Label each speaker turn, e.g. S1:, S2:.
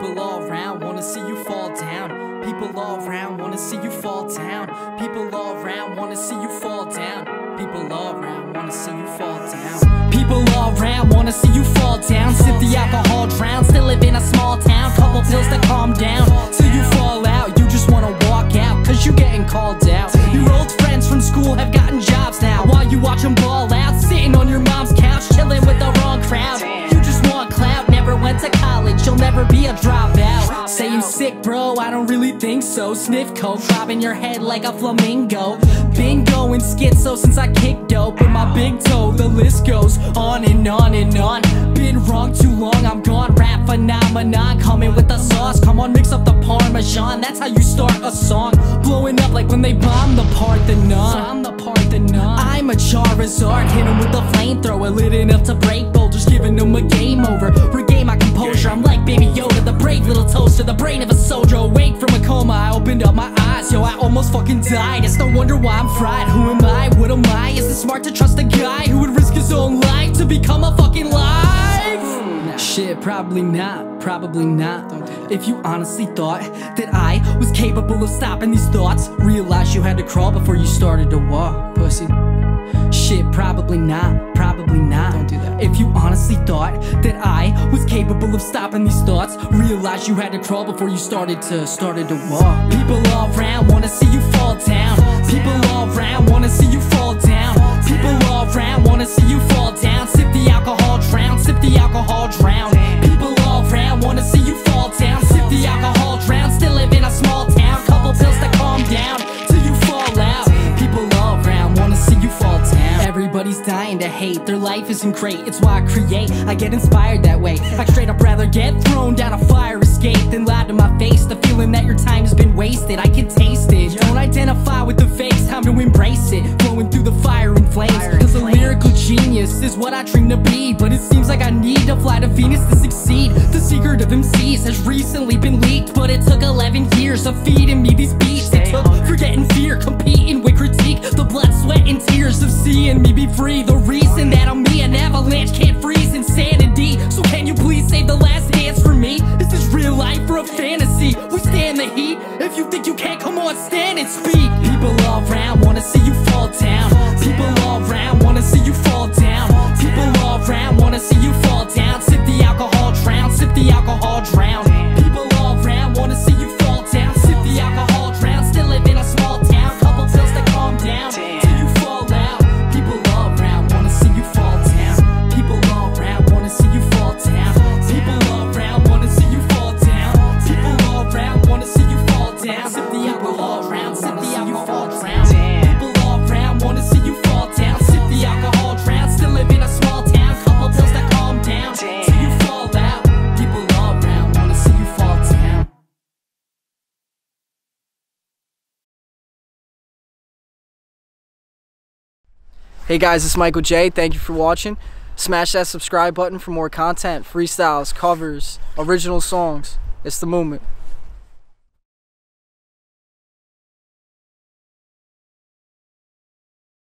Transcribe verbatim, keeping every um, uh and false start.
S1: People all around wanna see you fall down. People all around wanna see you fall down. People all around wanna see you fall down. People all around wanna see you fall down. People all around wanna see you fall down. Sip the alcohol, drown, still live in a small town. Couple pills to calm down, till you fall out. You just wanna walk out, cause you getting called out. Your old friends from school have gotten jobs now, while you watch them ball out, sitting on your mom's couch, chilling with the wrong crowd. You just want clout, never went to college, you'll never be a dropout. Say you sick, bro, I don't really think so. Sniff coke, bobbing your head like a flamingo. Been going schizo since I kicked dope with my big toe. The list goes on and on and on. Been wrong too long, I'm gone. Rap phenomenon, coming with the sauce. Come on, mix up the Parmesan, that's how you start a song. Blowing up like when they bomb the Parthenon. I'm the Parthenon. I'm a Charizard, hit him with the flamethrower, lit enough to break boulders, giving them a game over. Regain my composure, I'm like Baby Yoda, the brave little toaster, the brain of a soldier. Awake from a coma, I opened up my eyes, yo, I almost fucking died. It's no wonder why I'm fried. Who am I? What am I? Is it smart to trust a guy who would risk his own life to become a fucking life? Shit, probably not, probably not. If you honestly thought that I was capable of stopping these thoughts, realize you had to crawl before you started to walk, pussy. Shit, probably not, probably not. Don't do that. If you honestly thought that I was capable of stopping these thoughts, realize you had to crawl before you started to, started to walk. People all around wanna see you fall down. People all around wanna see you fall down. People all around wanna see you fall down. Sip the alcohol, drown, sip the alcohol, drown. People all around wanna see you fall down. Sip the alcohol, drown, still live in a small town. Couple pills to calm down, till you fall out. People all around wanna see you fall down. Everybody's dying to hate, their life isn't great, it's why I create, I get inspired that way. I'd straight up rather get thrown down a fire escape than lie to my face, the feeling that your time has been wasted. I can taste it, don't identify with the fakes, time to embrace it. Flowing through the fire and flames, cause a lyrical genius is what I dream to be. But it seems like I need to fly to Venus to succeed. The secret of M Cs has recently been leaked, but it took eleven years of feeding me these beats. It took forgetting fear, competing with critique, the blood, sweat, and tears of seeing me be free. The reason that I'm me, an avalanche can't freeze insanity. So can you please save the last dance for me? Is this real life or a fantasy? We stand the heat. If you think you can't, come on, stand and speak. People all around wanna see you fall down. People all around wanna see you fall down. People all around wanna see you fall down. Sip the alcohol, drown, sip the alcohol, drown. People all around wanna see you fall down. Sip the alcohol, drown, still live in a small town. Couple pills to calm down, till you fall out. People all around wanna see you fall down. People all around wanna see you fall down. People all around wanna see you fall down. People all around wanna see you fall down. Sip the alcohol, drown, sip the alcohol, drown. People all around wanna see you fall down. Sip the alcohol, drown, still live in a small town. Couple pills to calm down, till you fall out. People all around wanna see you fall down.
S2: Hey guys, it's Michael J. Thank you for watching. Smash that subscribe button for more content, freestyles, covers, original songs. It's the movement.